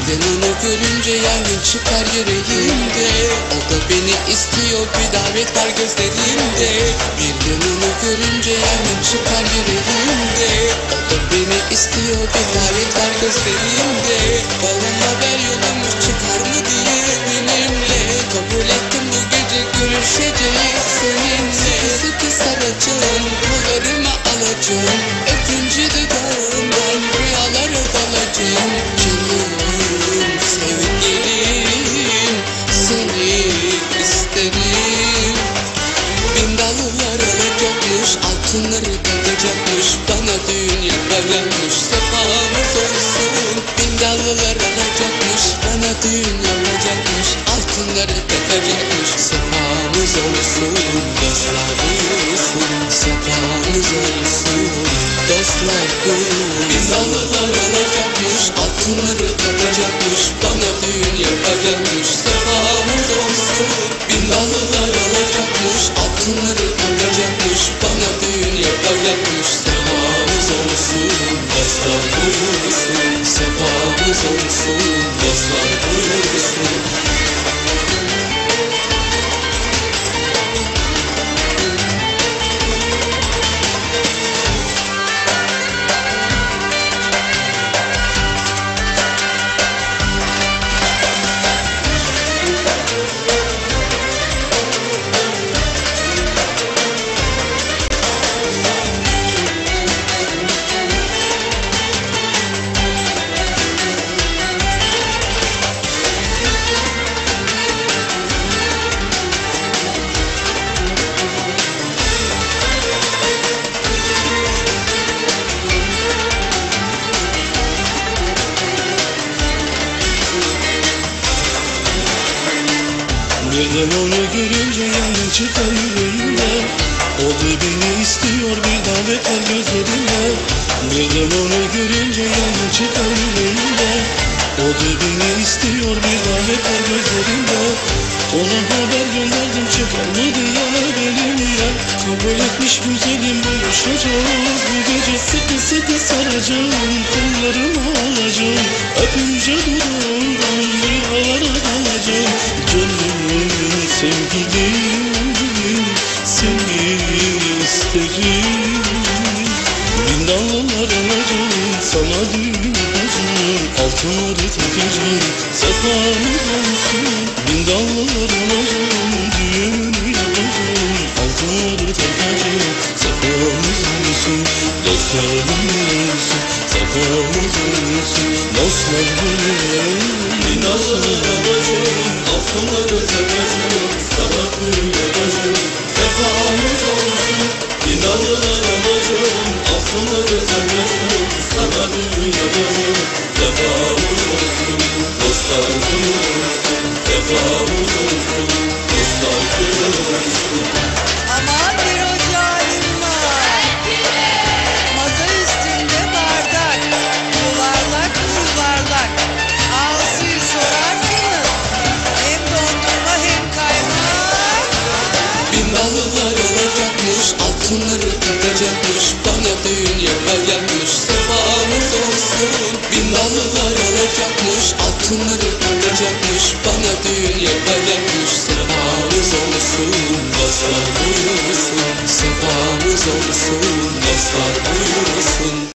Birden onu görünce yangın çıkar yüreğimde. O da beni istiyor, bir davet var gözlerimde. Birden onu görünce yangın çıkar yüreğimde. O da beni istiyor, bir davet var gözlerimde. Balım haber yolumuz çıkar mı diye benimle. Kabul ettim bu gece görüşeceğiz seninle. Sıkı sıkı saracağım, kollarıma alacağım. Öpünce dudağından rüyalara dalacağım. Canım sevgilim, seni isterim. Bin dallar alacakmış, altınları takacakmış. Bana düğün yapacakmış, sefamız olsun. Bin dallar alacakmış, bana düğün yapacakmış. Altınları takacakmış, sefamız olsun. Dostlar duyulsun, sefamız olsun. Dostlar duyulsun. Bin dallar alacakmış, altınları takacakmış. Bana düğün yapacakmış, sefamız olsun. Bin dallar alacakmış, altınları takacakmış. Bana düğün yapacakmış, sefamız olsun. Dostlar duyulsun, sefamız olsun. Dostlar duyulsun. Birden onu görünce yangın çıkar yüreğimde. O da beni istiyor, bir davet var gözlerimde. Birden onu görünce yangın çıkar yüreğimde. O da beni istiyor, bir davet var gözlerimde. Ona haber gönderdim, çıkar mı diye benimle. Kabul etmiş güzelim, buluşacağız bu gece. Sıkı sıkı saracağım, kollarımı alacağım. Öpünce dudağından rüyalara dalacağım. Canım sevgilim, seni isterim. Bin dallar alacağım, sana düğün yapacağım. Altınları takacağım, sefamız olsun. Bin dallar alacağım, düğün yapacağım. Altınları takacağım, sefamız olsun. Dostlarım olsun, sefamız olsun. Dostlarım olsun. Bin dallar alacağım, altınları takacağım. Sana düğün yapacağım, sefamız olsun. Bin dallar alacağım, altınları takacağım. Sana düğün yapacağım, sefamız olsun. Dostlar duyulsun, sefamız olsun. Dostlar duyulsun. Aman bir ocağım var. Masa üstünde bardak. Yuvarlak yuvarlak. Ağzıyı sorarsınız. Hem dondurma hem kaymak. Bin dallar alacakmış, altınları takacakmış. Bana düğün yapacakmış, sefamız olsun. Bin dallar alacakmış, altınları takacakmış. Bana düğün yapacakmış, sefamız olsun. Dostlar duyulsun, sefamız olsun. Dostlar duyulsun.